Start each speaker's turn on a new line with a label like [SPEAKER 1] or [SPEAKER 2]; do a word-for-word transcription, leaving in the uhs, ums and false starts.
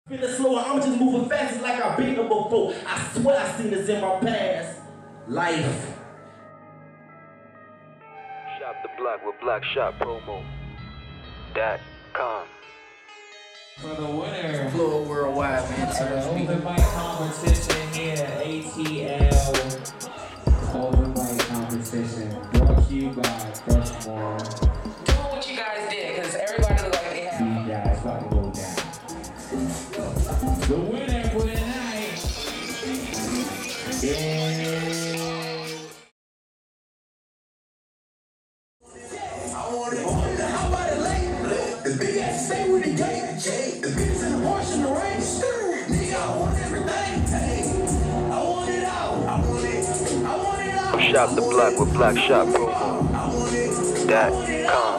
[SPEAKER 1] Feeling slower, I'm just moving fast, it's like I've been here before. I swear I seen this in my past life.
[SPEAKER 2] Shop the block with Black Shop Promo dot com.
[SPEAKER 3] For the winner,
[SPEAKER 4] Floor worldwide, man.
[SPEAKER 3] uh, open mic competition here at A T L. Open mic competition brought to you by Crushmore.
[SPEAKER 4] Doing what you guys did, because everybody looked like they had.
[SPEAKER 3] You guys about to go down. The winner for the night is...
[SPEAKER 5] I want it. How about it late? The big ass stay with the gate. The bitches in the Porsche in the rain. Nigga, I want everything. Hey, I want it all. I want it. I want it all.
[SPEAKER 2] Shop the block with Black Shop Promo dot com.